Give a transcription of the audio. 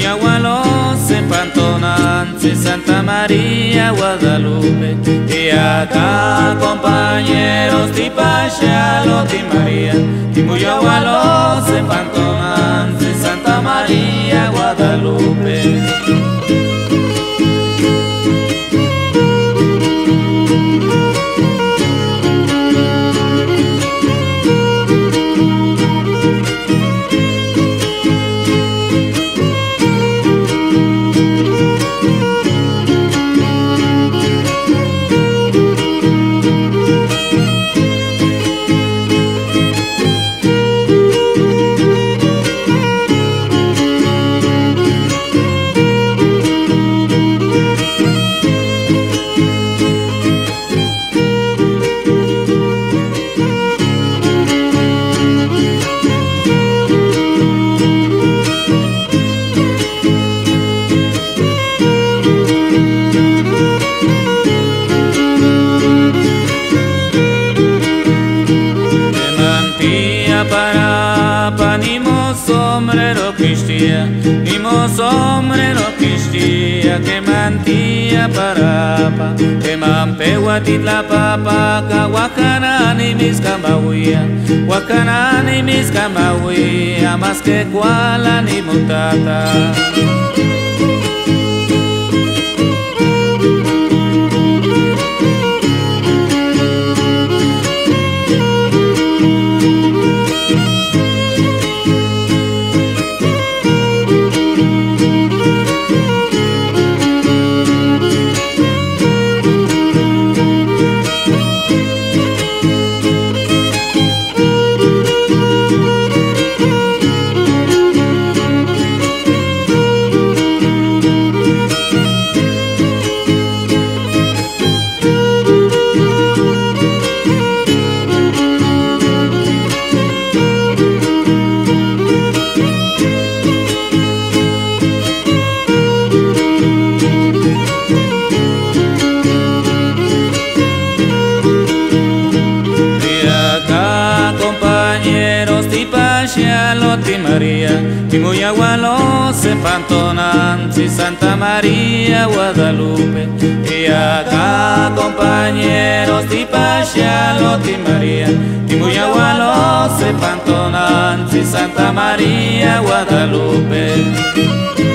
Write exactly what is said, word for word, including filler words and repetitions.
Timuyahualos, Pantonanzi, Santa María, Guadalupe. Y acá, compañeros, Tipachalo, Timaría. Timuyahualos, Pantonanzi, Santa María, Guadalupe. Sombrero quistia, nimo sombrero quistia, que mantía parapa, que mampegua titla papa, que huacanani mis cambahuía, huacanani mis cambahuía, más que cuala ni mutata. María, Timuyahualos, Pantonanzi, Santa María, Guadalupe. Y acá, compañeros, Tipachalo, María, Timuyahualos, Pantonanzi, Santa María, Guadalupe.